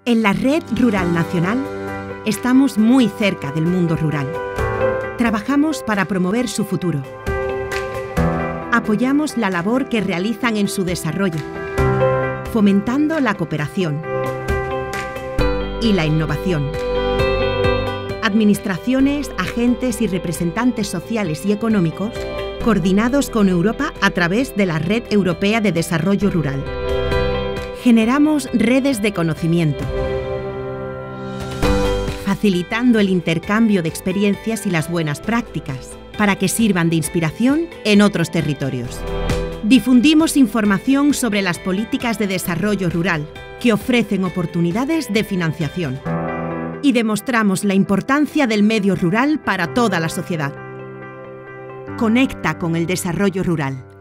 En la Red Rural Nacional estamos muy cerca del mundo rural. Trabajamos para promover su futuro. Apoyamos la labor que realizan en su desarrollo, fomentando la cooperación y la innovación. Administraciones, agentes y representantes sociales y económicos, coordinados con Europa a través de la Red Europea de Desarrollo Rural. Generamos redes de conocimiento, facilitando el intercambio de experiencias y las buenas prácticas, para que sirvan de inspiración en otros territorios. Difundimos información sobre las políticas de desarrollo rural, que ofrecen oportunidades de financiación. Y demostramos la importancia del medio rural para toda la sociedad. Conecta con el desarrollo rural.